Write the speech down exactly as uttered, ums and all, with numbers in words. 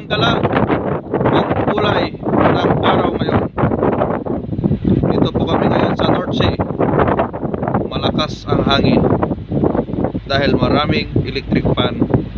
dala ang kulay ng araw ngayon. Dito po kami ngayon sa North Sea. Malakas ang hangin dahil maraming electric fan